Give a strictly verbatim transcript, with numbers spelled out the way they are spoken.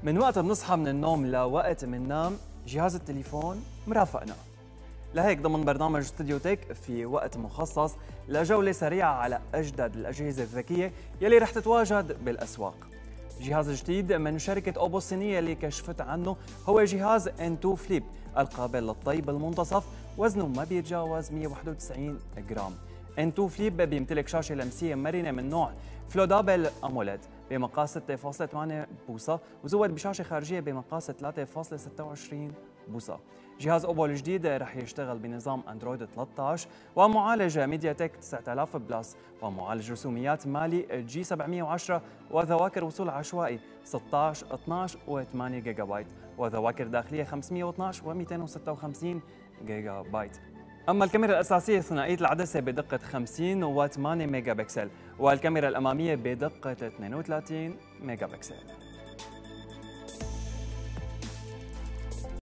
من وقت بنصحى من النوم لوقت مننام جهاز التليفون مرافقنا. لهيك ضمن برنامج استوديو تك في وقت مخصص لجولة سريعة على أجدد الأجهزة الذكية يلي رح تتواجد بالأسواق. جهاز جديد من شركة أوبو الصينية اللي كشفت عنه هو جهاز إن تو فليب القابل للطي بالمنتصف، وزنه ما بيتجاوز مئة وواحد وتسعين جرام. إن تو فليب بيمتلك شاشة لمسية مرنة من نوع فلودابل أموليد بمقاس ستة فاصلة ثمانية بوصة، وزود بشاشة خارجية بمقاس ثلاثة فاصلة ستة وعشرين بوصة. جهاز أوبو الجديد رح يشتغل بنظام أندرويد ثلاثة عشر ومعالج ميديا تك تسعة آلاف بلس ومعالج رسوميات مالي جي سبعمئة وعشرة وذواكر وصول عشوائي ستة عشر اثنعش و8 جيجا بايت وذواكر داخلية خمسمئة واثنعش و256 جيجا بايت. أما الكاميرا الأساسية ثنائية العدسة بدقة خمسين وثمانية ميجا بكسل، والكاميرا الأمامية بدقة اثنين وثلاثين ميجا بكسل.